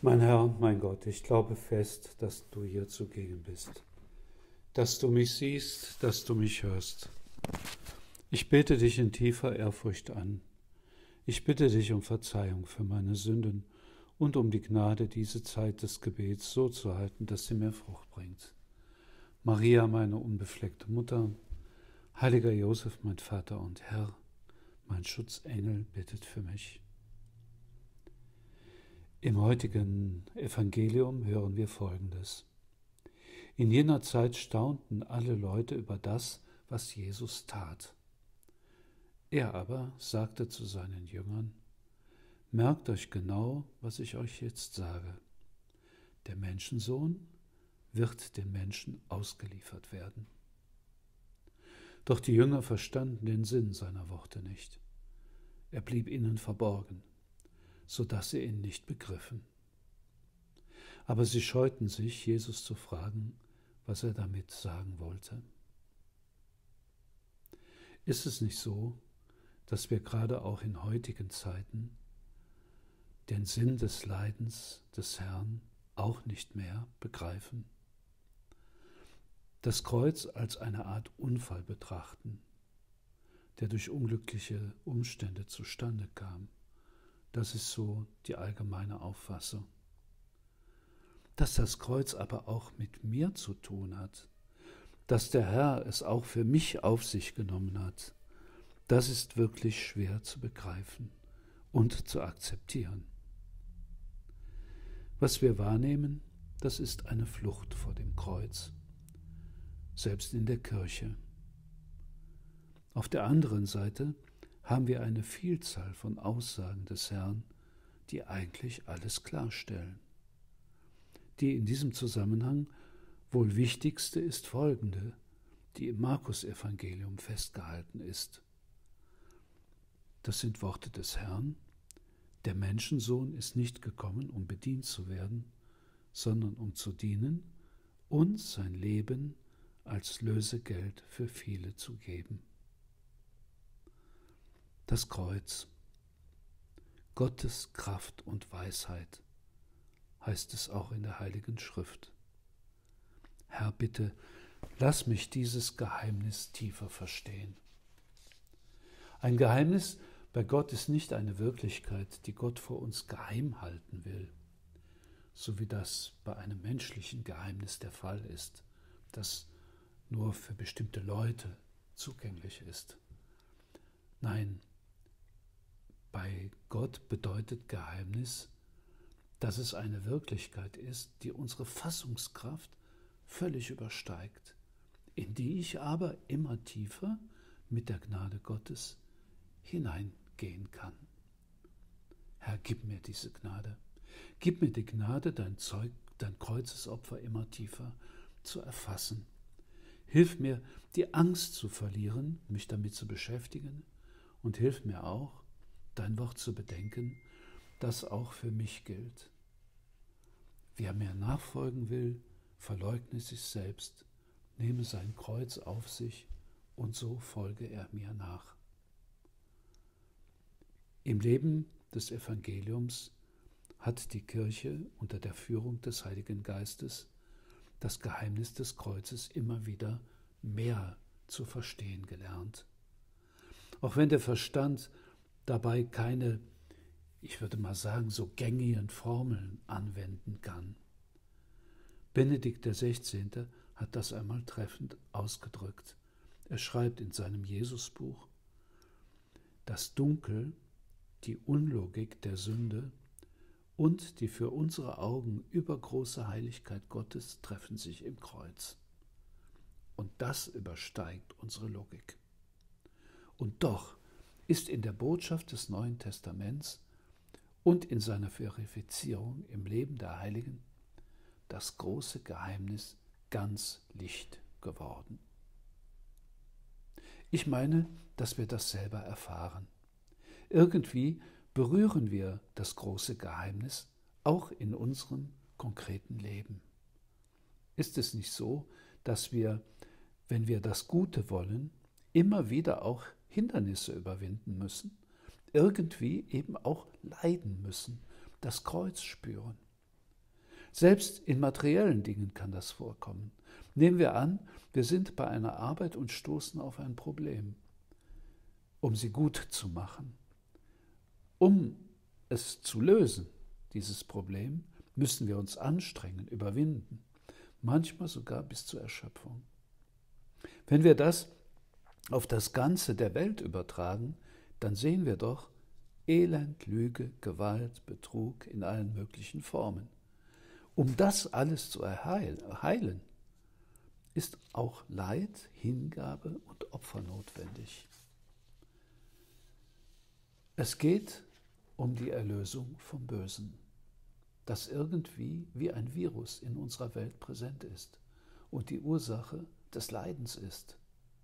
Mein Herr, mein Gott, ich glaube fest, dass du hier zugegen bist, dass du mich siehst, dass du mich hörst. Ich bete dich in tiefer Ehrfurcht an. Ich bitte dich um Verzeihung für meine Sünden und um die Gnade, diese Zeit des Gebets so zu halten, dass sie mir Frucht bringt. Maria, meine unbefleckte Mutter, heiliger Josef, mein Vater und Herr, mein Schutzengel, bittet für mich. Im heutigen Evangelium hören wir Folgendes. In jener Zeit staunten alle Leute über das, was Jesus tat. Er aber sagte zu seinen Jüngern: Merkt euch genau, was ich euch jetzt sage. Der Menschensohn wird den Menschen ausgeliefert werden. Doch die Jünger verstanden den Sinn seiner Worte nicht. Er blieb ihnen verborgen, so dass sie ihn nicht begriffen. Aber sie scheuten sich, Jesus zu fragen, was er damit sagen wollte. Ist es nicht so, dass wir gerade auch in heutigen Zeiten den Sinn des Leidens des Herrn auch nicht mehr begreifen? Das Kreuz als eine Art Unfall betrachten, der durch unglückliche Umstände zustande kam. Das ist so die allgemeine Auffassung. Dass das Kreuz aber auch mit mir zu tun hat, dass der Herr es auch für mich auf sich genommen hat, das ist wirklich schwer zu begreifen und zu akzeptieren. Was wir wahrnehmen, das ist eine Flucht vor dem Kreuz, selbst in der Kirche. Auf der anderen Seite haben wir eine Vielzahl von Aussagen des Herrn, die eigentlich alles klarstellen. Die in diesem Zusammenhang wohl wichtigste ist folgende, die im Markus-Evangelium festgehalten ist. Das sind Worte des Herrn: Der Menschensohn ist nicht gekommen, um bedient zu werden, sondern um zu dienen und sein Leben als Lösegeld für viele zu geben. Das Kreuz, Gottes Kraft und Weisheit, heißt es auch in der Heiligen Schrift. Herr, bitte, lass mich dieses Geheimnis tiefer verstehen. Ein Geheimnis bei Gott ist nicht eine Wirklichkeit, die Gott vor uns geheim halten will, so wie das bei einem menschlichen Geheimnis der Fall ist, das nur für bestimmte Leute zugänglich ist. Nein, bei Gott bedeutet Geheimnis, dass es eine Wirklichkeit ist, die unsere Fassungskraft völlig übersteigt, in die ich aber immer tiefer mit der Gnade Gottes hineingehen kann. Herr, gib mir diese Gnade. Gib mir die Gnade, dein Kreuzesopfer immer tiefer zu erfassen. Hilf mir, die Angst zu verlieren, mich damit zu beschäftigen, und hilf mir auch, dein Wort zu bedenken, das auch für mich gilt. Wer mir nachfolgen will, verleugne sich selbst, nehme sein Kreuz auf sich und so folge er mir nach. Im Leben des Evangeliums hat die Kirche unter der Führung des Heiligen Geistes das Geheimnis des Kreuzes immer wieder mehr zu verstehen gelernt. Auch wenn der Verstand dabei keine, ich würde mal sagen, so gängigen Formeln anwenden kann. Benedikt XVI. Hat das einmal treffend ausgedrückt. Er schreibt in seinem Jesusbuch: Das Dunkel, die Unlogik der Sünde und die für unsere Augen übergroße Heiligkeit Gottes treffen sich im Kreuz. Und das übersteigt unsere Logik. Und doch ist in der Botschaft des Neuen Testaments und in seiner Verifizierung im Leben der Heiligen das große Geheimnis ganz Licht geworden. Ich meine, dass wir das selber erfahren. Irgendwie berühren wir das große Geheimnis auch in unserem konkreten Leben. Ist es nicht so, dass wir, wenn wir das Gute wollen, immer wieder auch Hindernisse überwinden müssen, irgendwie eben auch leiden müssen, das Kreuz spüren? Selbst in materiellen Dingen kann das vorkommen. Nehmen wir an, wir sind bei einer Arbeit und stoßen auf ein Problem. Um sie gut zu machen, um es zu lösen, dieses Problem, müssen wir uns anstrengen, überwinden, manchmal sogar bis zur Erschöpfung. Wenn wir das auf das Ganze der Welt übertragen, dann sehen wir doch Elend, Lüge, Gewalt, Betrug in allen möglichen Formen. Um das alles zu heilen, ist auch Leid, Hingabe und Opfer notwendig. Es geht um die Erlösung vom Bösen, das irgendwie wie ein Virus in unserer Welt präsent ist und die Ursache des Leidens ist.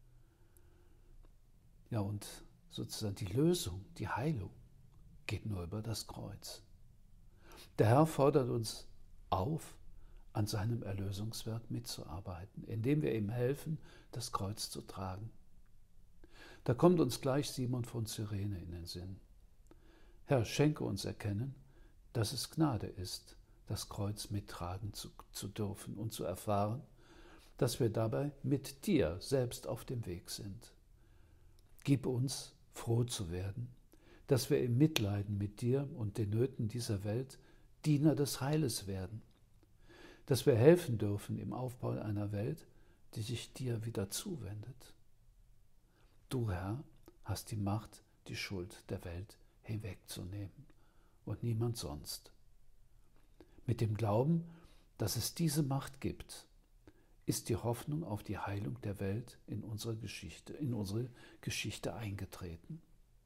Ja, und sozusagen die Lösung, die Heilung geht nur über das Kreuz. Der Herr fordert uns auf, an seinem Erlösungswerk mitzuarbeiten, indem wir ihm helfen, das Kreuz zu tragen. Da kommt uns gleich Simon von Cyrene in den Sinn. Herr, schenke uns erkennen, dass es Gnade ist, das Kreuz mittragen zu dürfen und zu erfahren, dass wir dabei mit dir selbst auf dem Weg sind. Gib uns, froh zu werden, dass wir im Mitleiden mit dir und den Nöten dieser Welt Diener des Heiles werden, dass wir helfen dürfen im Aufbau einer Welt, die sich dir wieder zuwendet. Du, Herr, hast die Macht, die Schuld der Welt hinwegzunehmen und niemand sonst. Mit dem Glauben, dass es diese Macht gibt, ist die Hoffnung auf die Heilung der Welt in unsere Geschichte eingetreten.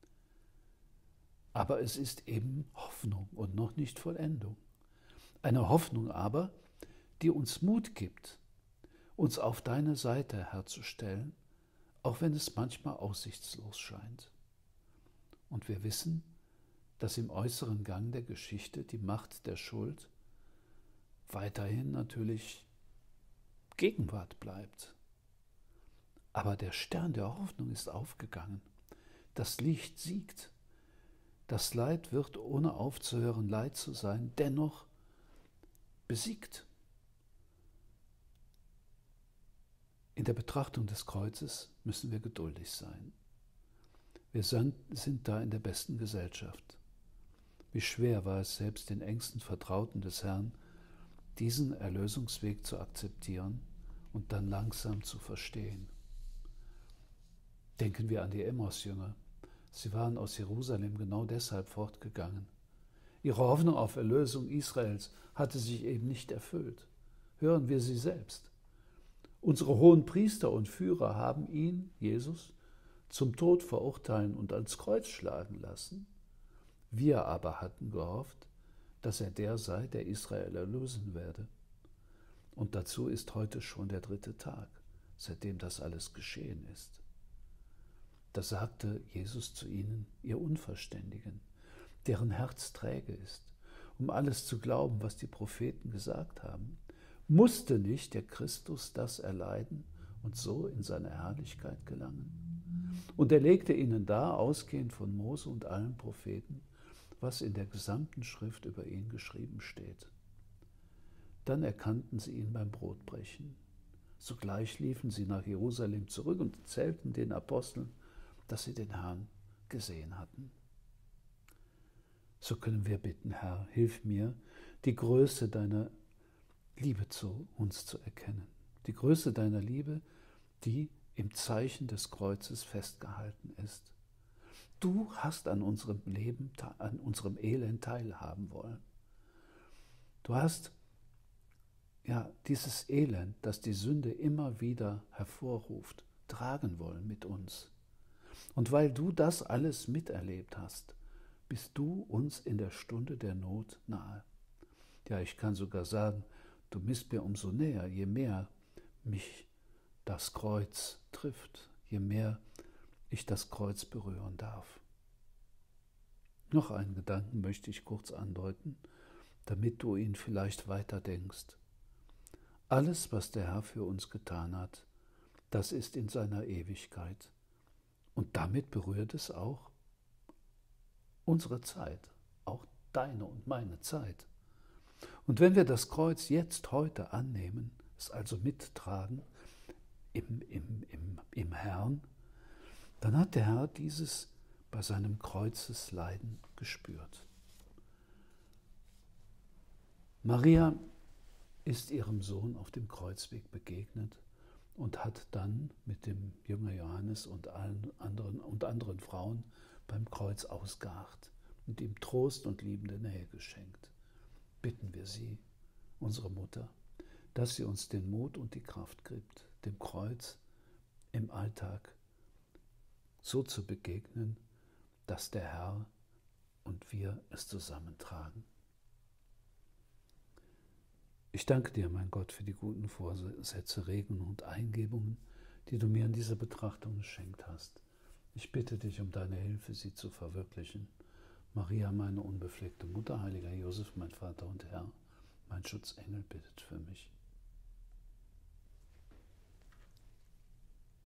Aber es ist eben Hoffnung und noch nicht Vollendung. Eine Hoffnung aber, die uns Mut gibt, uns auf deine Seite herzustellen, auch wenn es manchmal aussichtslos scheint. Und wir wissen, dass im äußeren Gang der Geschichte die Macht der Schuld weiterhin natürlich Gegenwart bleibt. Aber der Stern der Hoffnung ist aufgegangen. Das Licht siegt. Das Leid wird, ohne aufzuhören, Leid zu sein, dennoch besiegt. In der Betrachtung des Kreuzes müssen wir geduldig sein. Wir sind da in der besten Gesellschaft. Wie schwer war es selbst den engsten Vertrauten des Herrn, diesen Erlösungsweg zu akzeptieren und dann langsam zu verstehen. Denken wir an die Emmaus-Jünger. Sie waren aus Jerusalem genau deshalb fortgegangen. Ihre Hoffnung auf Erlösung Israels hatte sich eben nicht erfüllt. Hören wir sie selbst. Unsere hohen Priester und Führer haben ihn, Jesus, zum Tod verurteilen und ans Kreuz schlagen lassen. Wir aber hatten gehofft, dass er der sei, der Israel erlösen werde. Und dazu ist heute schon der 3. Tag, seitdem das alles geschehen ist. Da sagte Jesus zu ihnen, ihr Unverständigen, deren Herz träge ist, um alles zu glauben, was die Propheten gesagt haben. Musste nicht der Christus das erleiden und so in seine Herrlichkeit gelangen? Und er legte ihnen dar, ausgehend von Mose und allen Propheten, was in der gesamten Schrift über ihn geschrieben steht. Dann erkannten sie ihn beim Brotbrechen. Sogleich liefen sie nach Jerusalem zurück und erzählten den Aposteln, dass sie den Herrn gesehen hatten. So können wir bitten, Herr, hilf mir, die Größe deiner Liebe zu uns zu erkennen. Die Größe deiner Liebe, die im Zeichen des Kreuzes festgehalten ist. Du hast an unserem Leben, an unserem Elend teilhaben wollen. Du hast dieses Elend, das die Sünde immer wieder hervorruft, tragen wollen mit uns. Und weil du das alles miterlebt hast, bist du uns in der Stunde der Not nahe. Ja, ich kann sogar sagen, du bist mir umso näher, je mehr mich das Kreuz trifft, je mehr ich das Kreuz berühren darf. Noch einen Gedanken möchte ich kurz andeuten, damit du ihn vielleicht weiter denkst. Alles, was der Herr für uns getan hat, das ist in seiner Ewigkeit. Und damit berührt es auch unsere Zeit, auch deine und meine Zeit. Und wenn wir das Kreuz jetzt, heute annehmen, es also mittragen im Herrn, dann hat der Herr dieses bei seinem Kreuzesleiden gespürt. Maria ist ihrem Sohn auf dem Kreuzweg begegnet und hat dann mit dem Jünger Johannes und anderen Frauen beim Kreuz ausgeharrt und ihm Trost und liebende Nähe geschenkt. Bitten wir sie, unsere Mutter, dass sie uns den Mut und die Kraft gibt, dem Kreuz im Alltag so zu begegnen, dass der Herr und wir es zusammentragen. Ich danke dir, mein Gott, für die guten Vorsätze, Regungen und Eingebungen, die du mir in dieser Betrachtung geschenkt hast. Ich bitte dich um deine Hilfe, sie zu verwirklichen. Maria, meine unbefleckte Mutter, heiliger Josef, mein Vater und Herr, mein Schutzengel, bittet für mich.